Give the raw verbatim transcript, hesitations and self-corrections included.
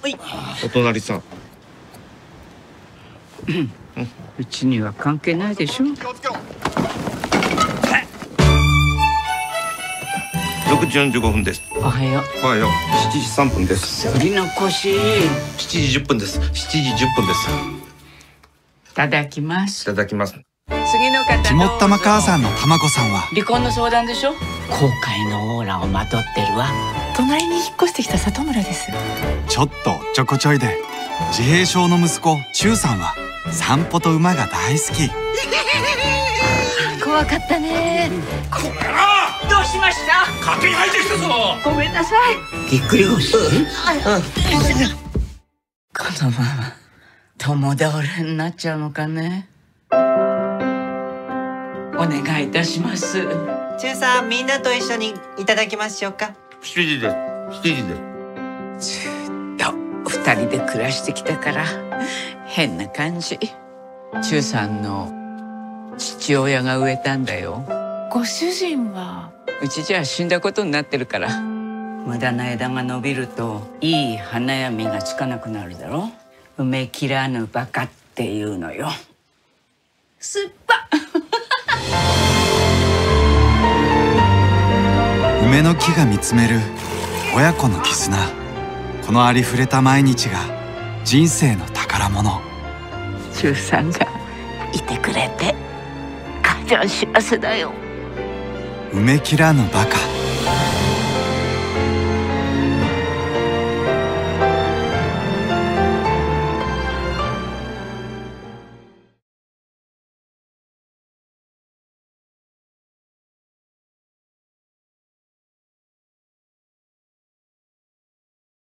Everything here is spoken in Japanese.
お隣さん。 うちには関係ないでしょ。 六時四十五分です。 おはよう。 おはよう。七時三分です。 取り残し。 七時十分です。七時十分です。 いただきまいす。 ただきます。 次の方どうぞ。 肝っ玉母さんのたまこさんは離婚の相談でしょ。後悔のオーラをまとってるわ。 隣に引っ越してきた里村です。 ちょっとおっちょこちょいで、自閉症の息子忠さんは散歩と馬が大好き。 怖かったね。 どうしました。 勝手に入ってきたぞ。 ごめんなさい。ぎっくり腰。このまま共倒れになっちゃうのかね。お願いいたします。 忠さん、みんなと一緒にいただきましょうか。 七時です。七時です。 ずっと二人で暮らしてきたから変な感じ。忠さんの父親が植えたんだよ。 ご主人はうちじゃ死んだことになってるから。無駄な枝が伸びるといい花や実がつかなくなるだろ。埋め切らぬバカっていうのよ。すっぱ梅の木が見つめる親子の絆。このありふれた毎日が人生の宝物。 忠さんがいてくれて母ちゃん幸せだよ。 埋め切らぬバカ。